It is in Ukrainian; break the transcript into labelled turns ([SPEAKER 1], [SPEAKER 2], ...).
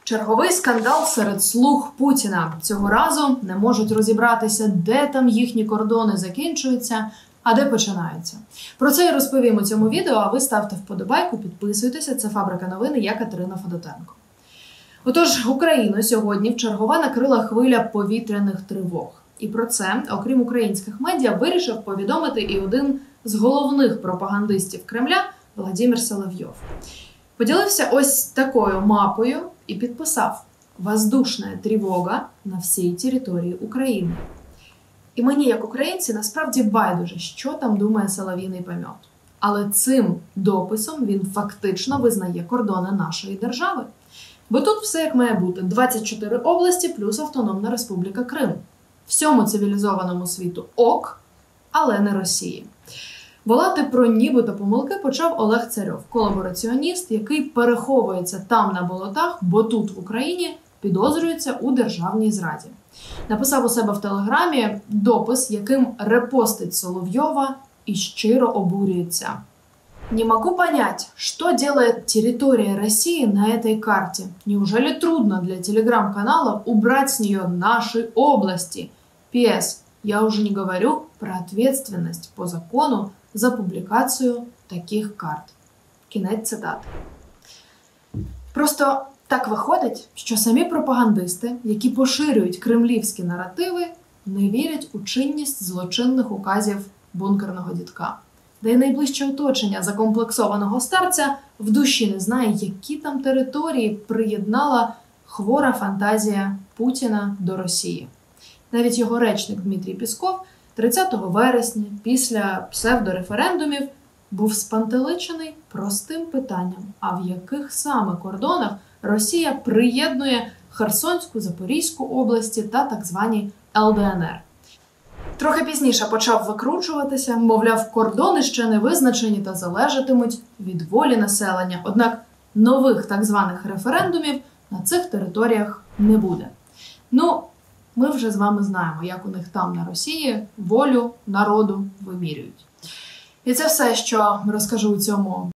[SPEAKER 1] Черговий скандал серед слуг Путіна. Цього разу не можуть розібратися, де там їхні кордони закінчуються, а де починаються. Про це я розповім у цьому відео, а ви ставте вподобайку, підписуйтеся. Це Фабрика новин, я Катерина Федотенко. Отож, Україну сьогодні вчергове накрила хвиля повітряних тривог. І про це, окрім українських медіа, вирішив повідомити і один з головних пропагандистів Кремля – Владимир Соловйов. Поділився ось такою мапою і підписав «Воздушна тривога на всій території України». І мені, як українці, насправді байдуже, що там думає солов'їний помет. Але цим дописом він фактично визнає кордони нашої держави. Бо тут все як має бути – 24 області плюс Автономна Республіка Крим. Всьому цивілізованому світу ок, але не Росії. Волати про нібито помилки почав Олег Царьов, колабораціоніст, який переховується там на болотах, бо тут, в Україні, підозрюється у державній зраді. Написав у себе в Телеграмі допис, яким репостить Соловьева и щиро обурюється. «Не могу понять, что делает территория России на этой карте. Неужели трудно для телеграм-каналов убрать с нее наши области? П.С. Я уже не говорю про ответственность по закону за публікацію таких карт». Кінець цитати. Просто так виходить, що самі пропагандисти, які поширюють кремлівські наративи, не вірять у чинність злочинних указів бункерного дідка. Де й найближче оточення закомплексованого старця в душі не знає, які там території приєднала хвора фантазія Путіна до Росії. Навіть його речник Дмитрій Пісков 30 вересня після псевдореферендумів був спантеличений простим питанням, а в яких саме кордонах Росія приєднує Херсонську, Запорізьку області та так звані ЛДНР. Трохи пізніше почав викручуватися, мовляв, кордони ще не визначені та залежатимуть від волі населення. Однак нових так званих референдумів на цих територіях не буде. Ну, ми вже з вами знаємо, як у них там на Росії волю народу вимірюють. І це все, що розкажу у цьому